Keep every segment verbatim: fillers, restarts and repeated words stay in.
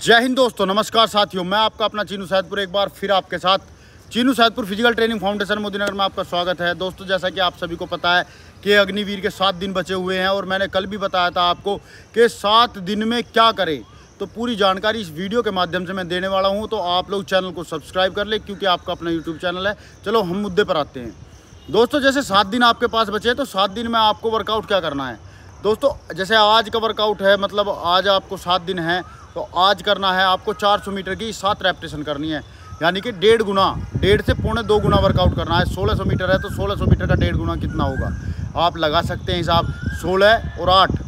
जय हिंद दोस्तों, नमस्कार साथियों। मैं आपका अपना चीनू सैदपुर एक बार फिर आपके साथ Chinu Saidpur physical training foundation Modinagar में आपका स्वागत है। दोस्तों, जैसा कि आप सभी को पता है कि अग्निवीर के सात दिन बचे हुए हैं और मैंने कल भी बताया था आपको कि सात दिन में क्या करें, तो पूरी जानकारी इस वीडियो के माध्यम से मैं देने वाला हूँ। तो आप लोग चैनल को सब्सक्राइब कर ले, क्योंकि आपका अपना यूट्यूब चैनल है। चलो हम मुद्दे पर आते हैं। दोस्तों, जैसे सात दिन आपके पास बचे हैं तो सात दिन में आपको वर्कआउट क्या करना है। दोस्तों, जैसे आज का वर्कआउट है, मतलब आज आपको सात दिन है तो आज करना है आपको चार सौ मीटर की सात रेपिटेशन करनी है, यानी कि डेढ़ गुना, डेढ़ से पौने दो गुना वर्कआउट करना है। सोलह सौ मीटर है तो सोलह सौ मीटर का डेढ़ गुना कितना होगा आप लगा सकते हैं हिसाब। सोलह और आठ,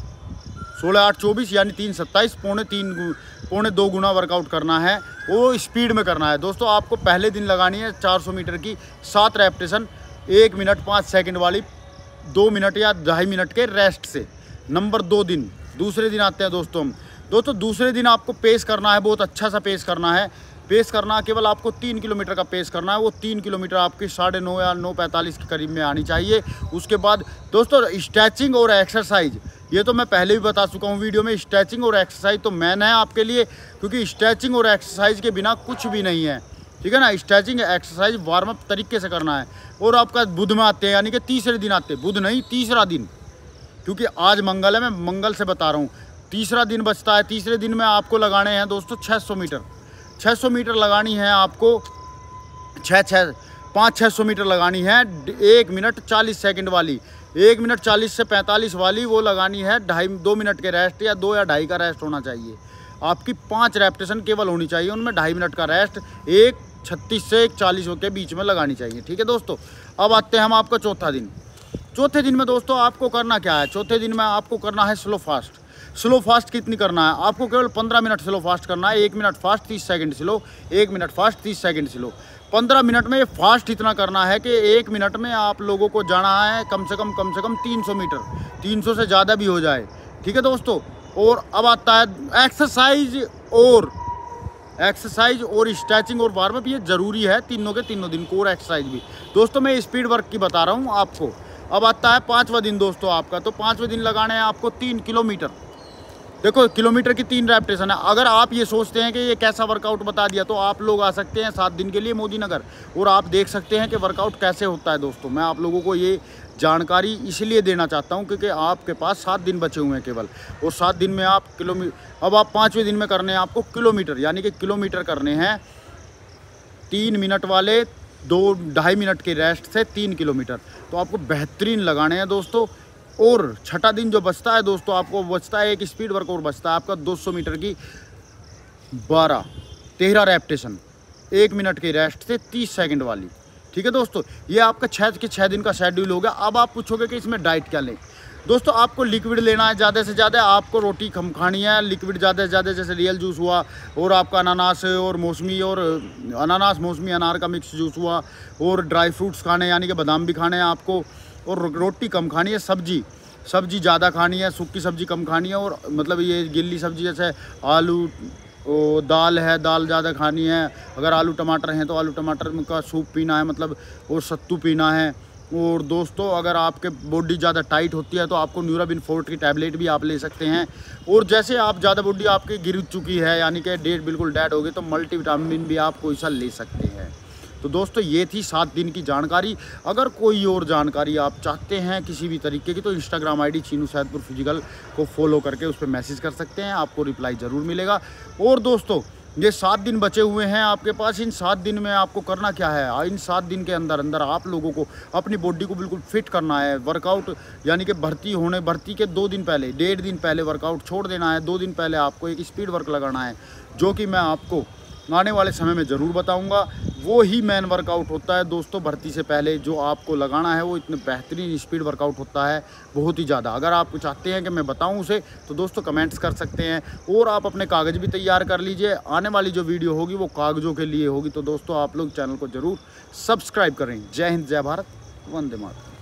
सोलह आठ चौबीस, यानी तीन सत्ताईस, पौने तीन पौने दो गुना वर्कआउट करना है। वो स्पीड में करना है। दोस्तों, आपको पहले दिन लगानी है चार सौ मीटर की सात रेपिटेशन, एक मिनट पाँच सेकेंड वाली, दो मिनट या ढाई मिनट के रेस्ट से। नंबर दो दिन, दूसरे दिन आते हैं दोस्तों हम दोस्तों दूसरे दिन आपको पेस करना है, बहुत अच्छा सा पेस करना है। पेस करना केवल आपको तीन किलोमीटर का पेस करना है। वो तीन किलोमीटर आपकी साढ़े नौ या नौ पैंतालीस के करीब में आनी चाहिए। उसके बाद दोस्तों स्ट्रेचिंग और एक्सरसाइज, ये तो मैं पहले भी बता चुका हूँ वीडियो में। स्ट्रेचिंग और एक्सरसाइज तो मैन है आपके लिए, क्योंकि स्ट्रेचिंग और एक्सरसाइज के बिना कुछ भी नहीं है, ठीक है ना। स्ट्रेचिंग एक्सरसाइज वार्म अप तरीके से करना है। और आपका बुध में आते हैं, यानी कि तीसरे दिन आते हैं, बुध नहीं तीसरा दिन, क्योंकि आज मंगल है, मैं मंगल से बता रहा हूँ। तीसरा दिन बचता है। तीसरे दिन में आपको लगाने हैं दोस्तों छः सौ मीटर छः सौ मीटर लगानी है आपको। छः छः पाँच छः सौ मीटर लगानी है। एक मिनट चालीस सेकंड वाली, एक मिनट चालीस से पैंतालीस वाली वो लगानी है। ढाई दो मिनट के रेस्ट या दो या ढाई का रेस्ट होना चाहिए। आपकी पाँच रेपिटेशन केवल होनी चाहिए, उनमें ढाई मिनट का रेस्ट, एक छत्तीस से एक चालीस के बीच में लगानी चाहिए, ठीक है दोस्तों। अब आते हैं हम आपका चौथा दिन। चौथे दिन में दोस्तों आपको करना क्या है। चौथे दिन में आपको करना है स्लो फास्ट। स्लो फास्ट कितनी करना है आपको, केवल पंद्रह मिनट स्लो फास्ट करना है। एक मिनट फास्ट तीस सेकंड स्लो, एक मिनट फास्ट तीस सेकंड स्लो। पंद्रह मिनट में फास्ट इतना करना है कि एक मिनट में आप लोगों को जाना है कम से कम कम से कम तीन सौ मीटर, तीन सौ से ज़्यादा भी हो जाए, ठीक है दोस्तों। और अब आता है एक्सरसाइज और एक्सरसाइज और स्ट्रेचिंग और वार्म अप, ये ज़रूरी है तीनों के तीनों दिन को। और एक्सरसाइज भी दोस्तों मैं स्पीड वर्क की बता रहा हूँ आपको। अब आता है पाँचवा दिन दोस्तों आपका। तो पाँचवें दिन लगाने हैं आपको तीन किलोमीटर। देखो, किलोमीटर की तीन रेपिटेशन है। अगर आप ये सोचते हैं कि ये कैसा वर्कआउट बता दिया, तो आप लोग आ सकते हैं सात दिन के लिए मोदीनगर और आप देख सकते हैं कि वर्कआउट कैसे होता है। दोस्तों, मैं आप लोगों को ये जानकारी इसलिए देना चाहता हूँ क्योंकि आपके पास सात दिन बचे हुए हैं केवल, और सात दिन में आप किलोमीटर, अब आप पाँचवें दिन में करने हैं आपको किलोमीटर, यानी कि किलोमीटर करने हैं तीन मिनट वाले, दो ढाई मिनट के रेस्ट से तीन किलोमीटर। तो आपको बेहतरीन लगाने हैं दोस्तों। और छठा दिन जो बचता है दोस्तों, आपको बचता है एक स्पीड वर्क और बचता है आपका दो सौ मीटर की बारह तेरह रेपिटेशन, एक मिनट की रेस्ट से तीस सेकंड वाली, ठीक है दोस्तों। ये आपका छः के छः दिन का शेड्यूल हो गया। अब आप पूछोगे कि इसमें डाइट क्या लें। दोस्तों, आपको लिक्विड लेना है ज़्यादा से ज़्यादा। आपको रोटी कम खानी है, लिक्विड ज़्यादा से ज़्यादा, जैसे रियल जूस हुआ, और आपका अनानास और मौसमी, और अनानास मौसमी अनार का मिक्स जूस हुआ, और ड्राई फ्रूट्स खाने, यानी कि बादाम भी खाने हैं आपको। और रोटी कम खानी है, सब्जी सब्जी ज़्यादा खानी है, सूखी सब्जी कम खानी है। और मतलब ये गिल्ली सब्जी जैसे आलू, ओ, दाल है, दाल ज़्यादा खानी है। अगर आलू टमाटर हैं तो आलू टमाटर का सूप पीना है, मतलब, और सत्तू पीना है। और दोस्तों, अगर आपके बॉडी ज़्यादा टाइट होती है तो आपको न्यूराबिन फोर्ट की टैबलेट भी आप ले सकते हैं। और जैसे आप ज़्यादा बॉडी आपकी गिर चुकी है, यानी कि डेट बिल्कुल डेड हो गई, तो मल्टीविटामिन भी आप कोई सा ले सकते हैं। तो दोस्तों, ये थी सात दिन की जानकारी। अगर कोई और जानकारी आप चाहते हैं किसी भी तरीके की, तो Instagram ID Chinu Saidpur physical को फॉलो करके उस पर मैसेज कर सकते हैं, आपको रिप्लाई ज़रूर मिलेगा। और दोस्तों, ये सात दिन बचे हुए हैं आपके पास। इन सात दिन में आपको करना क्या है, इन सात दिन के अंदर अंदर आप लोगों को अपनी बॉडी को बिल्कुल फिट करना है। वर्कआउट, यानी कि भर्ती होने भर्ती के दो दिन पहले, डेढ़ दिन पहले वर्कआउट छोड़ देना है। दो दिन पहले आपको एक स्पीड वर्क लगाना है, जो कि मैं आपको आने वाले समय में ज़रूर बताऊंगा। वो ही मैन वर्कआउट होता है दोस्तों। भर्ती से पहले जो आपको लगाना है वो इतने बेहतरीन स्पीड वर्कआउट होता है, बहुत ही ज़्यादा। अगर आप चाहते हैं कि मैं बताऊं उसे, तो दोस्तों कमेंट्स कर सकते हैं। और आप अपने कागज़ भी तैयार कर लीजिए। आने वाली जो वीडियो होगी वो कागज़ों के लिए होगी। तो दोस्तों, आप लोग चैनल को ज़रूर सब्सक्राइब करें। जय हिंद, जय भारत, वंदे मातरम।